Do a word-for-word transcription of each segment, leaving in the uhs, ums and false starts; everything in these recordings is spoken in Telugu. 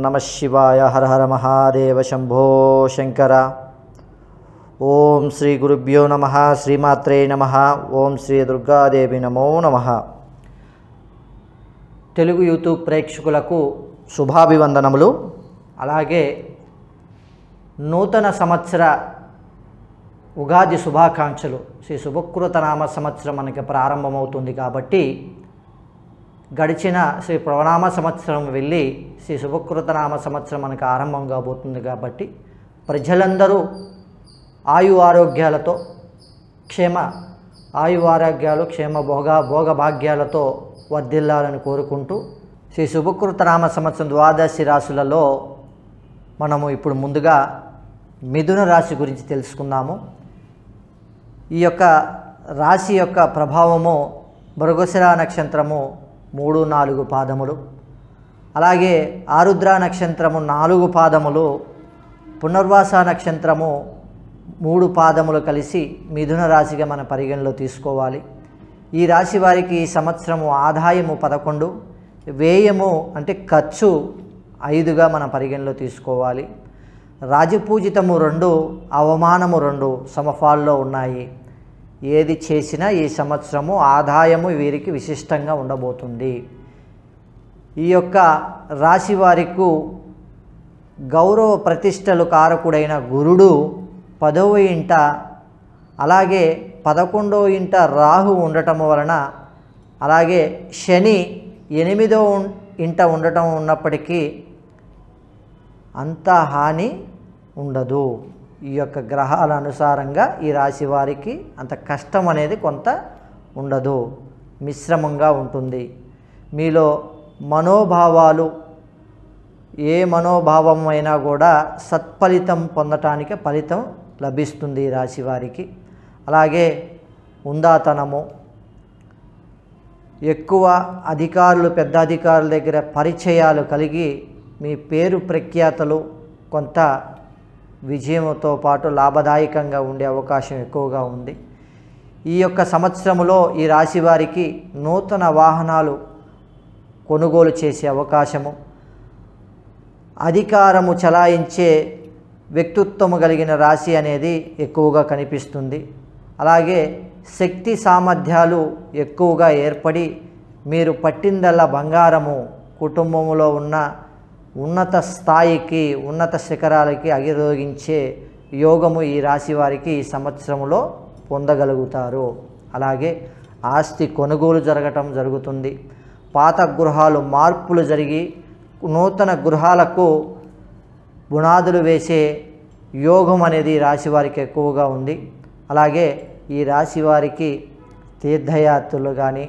नमः शिवाय। हर हर महादेव शंभो शंकर। ओम श्री गुरुभ्यो नमः। श्रीमात्रे नमः। ओम श्री दुर्गादेवी नमो नमः। తెలుగు యూట్యూబ్ ప్రేక్షకులకు శుభాభివందనములు। అలాగే నూతన సంవత్సర ఉగాది శుభాకాంక్షలు। శ్రీ శుభకృత నామ సంవత్సరం మనకి ప్రారంభమవుతుంది కాబట్టి గడిచిన శ్రీ ప్రణామ సంవత్సరం వెళ్ళి శ్రీ శుభకృత నామ సంవత్సరం మనకి ఆరంభం కాబోతుంది కాబట్టి ప్రజలందరూ ఆయు ఆరోగ్యాలతో క్షేమ ఆయు ఆరోగ్యాలు క్షేమ భోగ భోగ భాగ్యాలతో వర్ధిల్లాలని కోరుకుంటూ శ్రీ శుభకృత నామ సంవత్సరం ద్వాదశి రాశులలో మనము ఇప్పుడు ముందుగా మిథున రాశి గురించి తెలుసుకుందాము। ఈ యొక్క రాశి యొక్క ప్రభావము మృగశిర నక్షత్రము మూడు నాలుగు పాదములు, అలాగే ఆరుద్ర నక్షత్రము నాలుగు పాదములు, పునర్వాస నక్షత్రము మూడు పాదములు కలిసి మిథున రాశిగా మన పరిగణలో తీసుకోవాలి। ఈ రాశి వారికి ఈ సంవత్సరము ఆదాయము పదకొండు, వ్యయము అంటే ఖర్చు ఐదుగా మన పరిగణలో తీసుకోవాలి। రాజపూజితము రెండు, అవమానము రెండు సమఫాల్లో ఉన్నాయి। ఏది చేసినా ఈ సంవత్సరము ఆదాయము వీరికి విశిష్టంగా ఉండబోతుంది। ఈ యొక్క రాశి వారికి గౌరవ ప్రతిష్టలు కారకుడైన గురుడు పదవ ఇంట, అలాగే పదకొండవ ఇంట రాహు ఉండటం వలన, అలాగే శని ఎనిమిదవ ఇంట ఉండటం ఉన్నప్పటికీ అంత హాని ఉండదు। ఈ యొక్క గ్రహాల అనుసారంగా ఈ రాశి వారికి అంత కష్టం అనేది కొంత ఉండదు, మిశ్రమంగా ఉంటుంది। మీలో మనోభావాలు ఏ మనోభావం అయినా కూడా సత్ఫలితం పొందటానికి ఫలితం లభిస్తుంది ఈ రాశి వారికి। అలాగే ఉందాతనము, ఎక్కువ అధికారులు పెద్ద అధికారుల దగ్గర పరిచయాలు కలిగి మీ పేరు ప్రఖ్యాతలు కొంత విజయంతో పాటు లాభదాయకంగా ఉండే అవకాశం ఎక్కువగా ఉంది। ఈ యొక్క సంవత్సరంలో ఈ రాశి వారికి నూతన వాహనాలు కొనుగోలు చేసే అవకాశము, అధికారము చలాయించే వ్యక్తిత్వము కలిగిన రాశి అనేది ఎక్కువగా కనిపిస్తుంది। అలాగే శక్తి సామర్థ్యాలు ఎక్కువగా ఏర్పడి మీరు పట్టిందల్లా బంగారము కుటుంబంలో ఉన్న ఉన్నత స్థాయికి ఉన్నత శిఖరాలకి అధిరోగించే యోగము ఈ రాశి వారికి ఈ సంవత్సరంలో పొందగలుగుతారు। అలాగే ఆస్తి కొనుగోలు జరగటం జరుగుతుంది। పాత గృహాలు మార్పులు జరిగి నూతన గృహాలకు పునాదులు వేసే యోగం అనేది రాశి వారికి ఎక్కువగా ఉంది। అలాగే ఈ రాశి వారికి తీర్థయాత్రలు కానీ,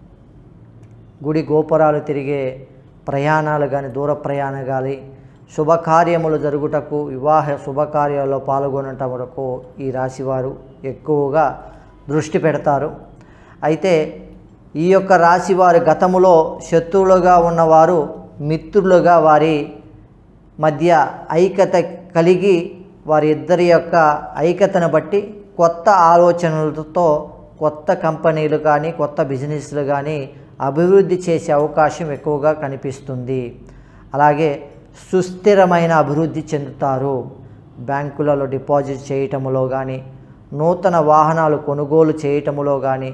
గుడి గోపురాలు తిరిగే ప్రయాణాలు కానీ, దూర ప్రయాణాలు కానీ, శుభకార్యములు జరుగుటకు, వివాహ శుభకార్యాల్లో పాల్గొనటం వరకు ఈ రాశివారు ఎక్కువగా దృష్టి పెడతారు। అయితే ఈ యొక్క రాశివారి గతములో శత్రువులుగా ఉన్నవారు మిత్రులుగా వారి మధ్య ఐక్యత కలిగి వారి ఇద్దరి యొక్క ఐక్యతను బట్టి కొత్త ఆలోచనలతో కొత్త కంపెనీలు కానీ కొత్త బిజినెస్లు కానీ అభివృద్ధి చేసే అవకాశం ఎక్కువగా కనిపిస్తుంది। అలాగే సుస్థిరమైన అభివృద్ధి చెందుతారు। బ్యాంకులలో డిపాజిట్ చేయటములో కానీ, నూతన వాహనాలు కొనుగోలు చేయటములో కానీ,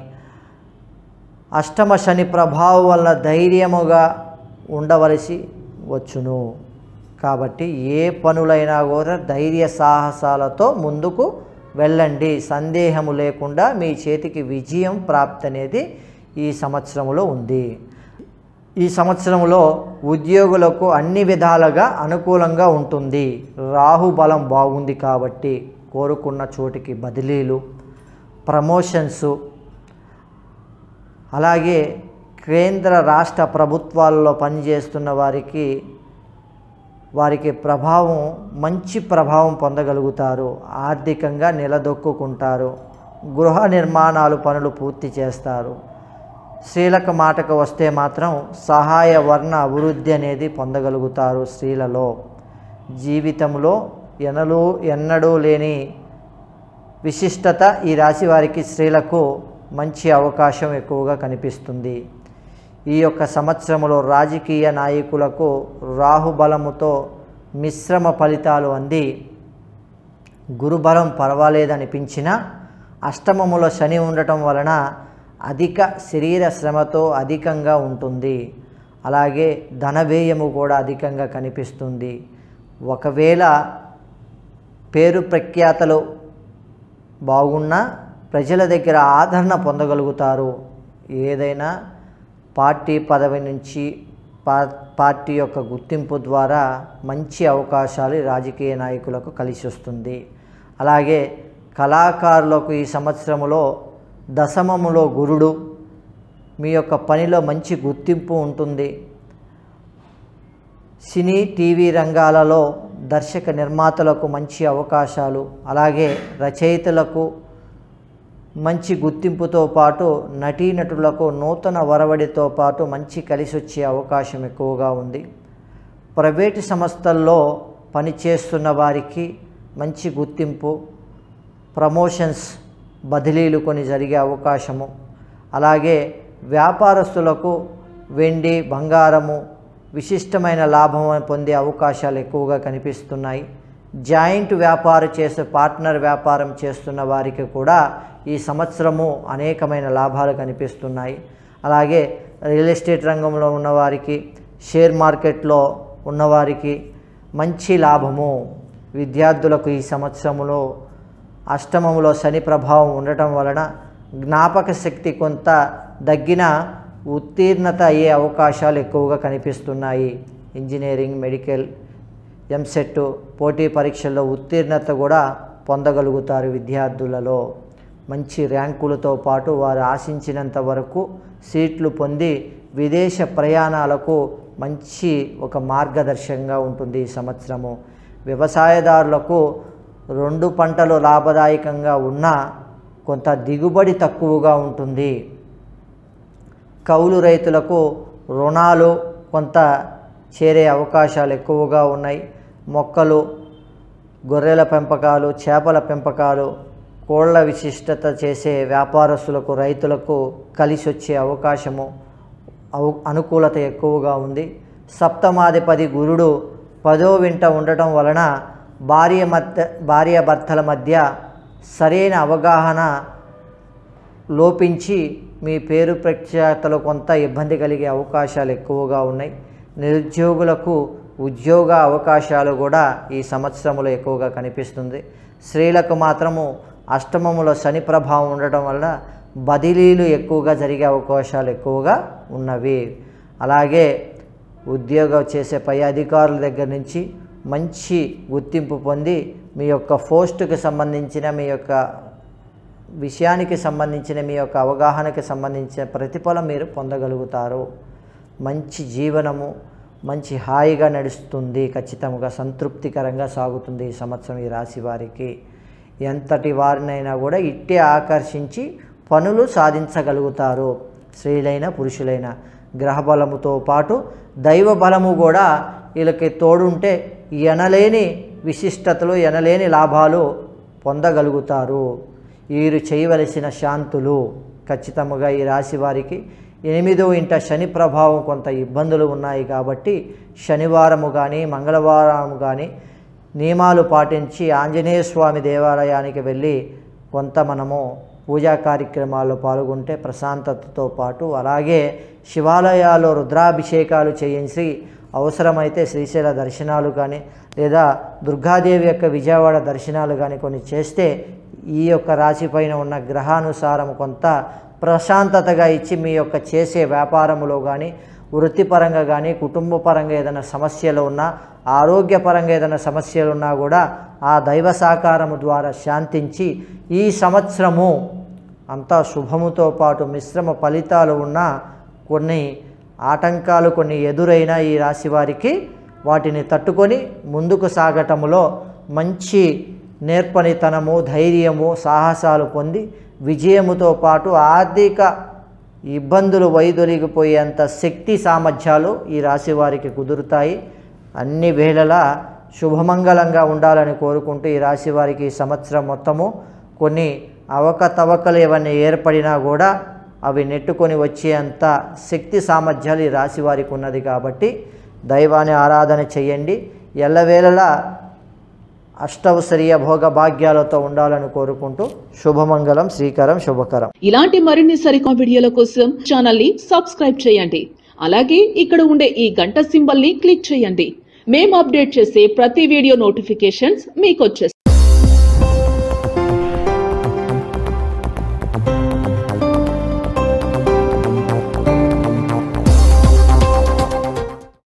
అష్టమ శని ప్రభావం వల్ల ధైర్యముగా ఉండవలసి వచ్చును। కాబట్టి ఏ పనులైనా కూడా ధైర్య సాహసాలతో ముందుకు వెళ్ళండి। సందేహము లేకుండా మీ చేతికి విజయం ప్రాప్తి అనేది ఈ సంవత్సరంలో ఉంది। ఈ సంవత్సరంలో ఉద్యోగులకు అన్ని విధాలుగా అనుకూలంగా ఉంటుంది। రాహు బలం బాగుంది కాబట్టి కోరుకున్న చోటికి బదిలీలు, ప్రమోషన్సు, అలాగే కేంద్ర రాష్ట్ర ప్రభుత్వాలలో పనిచేస్తున్న వారికి వారికి ప్రభావం మంచి ప్రభావం పొందగలుగుతారు। ఆర్థికంగా నిలదొక్కుంటారు। గృహ నిర్మాణాలు పనులు పూర్తి చేస్తారు। స్త్రీలకు మాటకు వస్తే మాత్రం సహాయ వర్ణ అభివృద్ధి అనేది పొందగలుగుతారు। స్త్రీలలో జీవితంలో ఎనలు ఎన్నడూ లేని విశిష్టత ఈ రాశి వారికి స్త్రీలకు మంచి అవకాశం ఎక్కువగా కనిపిస్తుంది। ఈ యొక్క సంవత్సరంలో రాజకీయ నాయకులకు రాహుబలముతో మిశ్రమ ఫలితాలు అంది గురుబలం పర్వాలేదనిపించినా అష్టమములో శని ఉండటం వలన అధిక శరీర శ్రమతో అధికంగా ఉంటుంది. అలాగే ధన వ్యయము కూడా అధికంగా కనిపిస్తుంది. ఒకవేళ పేరు ప్రఖ్యాతలు బాగున్నా ప్రజల దగ్గర ఆదరణ పొందగలుగుతారు. ఏదైనా పార్టీ పదవి నుంచి పా పార్టీ యొక్క గుర్తింపు ద్వారా మంచి అవకాశాలు రాజకీయ నాయకులకు కలిసి వస్తుంది. అలాగే కళాకారులకు ఈ సంవత్సరంలో దశమములో గురుడు, మీ యొక్క పనిలో మంచి గుర్తింపు ఉంటుంది. సినీ టీవీ రంగాలలో దర్శక నిర్మాతలకు మంచి అవకాశాలు, అలాగే రచయితలకు మంచి గుర్తింపుతో పాటు నటీనటులకు నూతన వరవడితో పాటు మంచి కలిసి వచ్చే అవకాశం ఎక్కువగా ఉంది. ప్రైవేటు సంస్థల్లో పనిచేస్తున్న వారికి మంచి గుర్తింపు, ప్రమోషన్స్, బదిలీలు కొన్ని జరిగే అవకాశము. అలాగే వ్యాపారస్తులకు వెండి బంగారము విశిష్టమైన లాభం పొందే అవకాశాలు ఎక్కువగా కనిపిస్తున్నాయి. జాయింట్ వ్యాపారం చేసే పార్ట్నర్ వ్యాపారం చేస్తున్న వారికి కూడా ఈ సంవత్సరము అనేకమైన లాభాలు కనిపిస్తున్నాయి. అలాగే రియల్ ఎస్టేట్ రంగంలో ఉన్నవారికి, షేర్ మార్కెట్లో ఉన్నవారికి మంచి లాభము. విద్యార్థులకు ఈ సంవత్సరంలో అష్టమములో శని ప్రభావం ఉండటం వలన జ్ఞాపక శక్తి కొంత తగ్గిన ఉత్తీర్ణత అయ్యే అవకాశాలు ఎక్కువగా కనిపిస్తున్నాయి. ఇంజనీరింగ్, మెడికల్, ఎంసెట్ పోటీ పరీక్షల్లో ఉత్తీర్ణత కూడా పొందగలుగుతారు. విద్యార్థులలో మంచి ర్యాంకులతో పాటు వారు ఆశించినంత వరకు సీట్లు పొంది విదేశ ప్రయాణాలకు మంచి ఒక మార్గదర్శకంగా ఉంటుంది ఈ సంవత్సరము. వ్యవసాయదారులకు రెండు పంటలు లాభదాయకంగా ఉన్నా కొంత దిగుబడి తక్కువగా ఉంటుంది. కౌలు రైతులకు రుణాలు కొంత చేరే అవకాశాలు ఎక్కువగా ఉన్నాయి. మొక్కలు, గొర్రెల పెంపకాలు, చేపల పెంపకాలు, కోళ్ల విశిష్టత చేసే వ్యాపారస్తులకు, రైతులకు కలిసి వచ్చే అవకాశము అనుకూలత ఎక్కువగా ఉంది. సప్తమాధిపతి గురుడు పదో వింట ఉండటం వలన భార్య మధ్య భార్యాభర్తల మధ్య సరైన అవగాహన లోపించి మీ పేరు ప్రఖ్యాతలు కొంత ఇబ్బంది కలిగే అవకాశాలు ఎక్కువగా ఉన్నాయి. నిరుద్యోగులకు ఉద్యోగ అవకాశాలు కూడా ఈ సంవత్సరంలో ఎక్కువగా కనిపిస్తుంది. స్త్రీలకు మాత్రము అష్టమములో శని ప్రభావం ఉండటం వల్ల బదిలీలు ఎక్కువగా జరిగే అవకాశాలు ఎక్కువగా ఉన్నవి. అలాగే ఉద్యోగం చేసే పై అధికారుల దగ్గర నుంచి మంచి గుర్తింపు పొంది మీ యొక్క పోస్టుకి సంబంధించిన, మీ యొక్క విషయానికి సంబంధించిన, మీ యొక్క అవగాహనకి సంబంధించిన ప్రతిఫలం మీరు పొందగలుగుతారు. మంచి జీవనము మంచి హాయిగా నడుస్తుంది. ఖచ్చితంగా సంతృప్తికరంగా సాగుతుంది ఈ సంవత్సరం ఈ రాశి వారికి. ఎంతటి వారినైనా కూడా ఇట్టే ఆకర్షించి పనులు సాధించగలుగుతారు. స్త్రీలైన పురుషులైన గ్రహబలముతో పాటు దైవ బలము కూడా వీళ్ళకి తోడుంటే ఎనలేని విశిష్టతలు, ఎనలేని లాభాలు పొందగలుగుతారు. వీరు చేయవలసిన శాంతులు ఖచ్చితంగా ఈ రాశి వారికి ఎనిమిదో ఇంట శని ప్రభావం కొంత ఇబ్బందులు ఉన్నాయి కాబట్టి శనివారము కానీ మంగళవారము కానీ నియమాలు పాటించి ఆంజనేయ స్వామి దేవాలయానికి వెళ్ళి కొంత మనము పూజా కార్యక్రమాల్లో పాల్గొంటే ప్రశాంతతతో పాటు, అలాగే శివాలయాల్లో రుద్రాభిషేకాలు చేయించి అవసరమైతే శ్రీశైల దర్శనాలు కానీ లేదా దుర్గాదేవి యొక్క విజయవాడ దర్శనాలు కానీ కొన్ని చేస్తే ఈ యొక్క రాశి పైన ఉన్న గ్రహానుసారం కొంత ప్రశాంతతగా ఇచ్చి మీ యొక్క చేసే వ్యాపారములో కానీ, వృత్తిపరంగా కానీ, కుటుంబ పరంగా ఏదైనా సమస్యలు ఉన్నా, ఆరోగ్యపరంగా ఏదైనా సమస్యలు ఉన్నా కూడా ఆ దైవ సహకారము ద్వారా శాంతించి ఈ సంవత్సరము అంతా శుభముతో పాటు మిశ్రమ ఫలితాలు ఉన్న కొన్ని ఆటంకాలు కొన్ని ఎదురైన ఈ రాశి వారికి వాటిని తట్టుకొని ముందుకు సాగటములో మంచి నేర్పనితనము, ధైర్యము, సాహసాలు పొంది విజయముతో పాటు ఆర్థిక ఇబ్బందులు వైదొలిగిపోయేంత శక్తి సామర్థ్యాలు ఈ రాశి వారికి కుదురుతాయి. అన్ని వేళలా శుభమంగళంగా ఉండాలని కోరుకుంటూ ఈ రాశి వారికి ఈ సంవత్సరం మొత్తము కొన్ని అవకతవకలు ఏవన్నీ ఏర్పడినా కూడా అవి నెట్టుకొని వచ్చేంత శక్తి సామర్థ్యాలు ఈ రాశి వారికి ఉన్నది కాబట్టి దైవాన్ని ఆరాధన చేయండి. ఎల్లవేళలా అష్టౌసర్య భోగ భాగ్యాలతో ఉండాలని కోరుకుంటూ శుభమంగళం, శ్రీకరం, శుభకరం. ఇలాంటి మరిన్ని సరికొత్త వీడియోల కోసం ఛానల్ ని సబ్స్క్రైబ్ చేయండి. అలాగే ఇక్కడ ఉండే ఈ గంట సింబల్ ని క్లిక్ చేయండి. మేము అప్డేట్ చేసే ప్రతి వీడియో నోటిఫికేషన్స్ మీకు వచ్చేస్తాయి.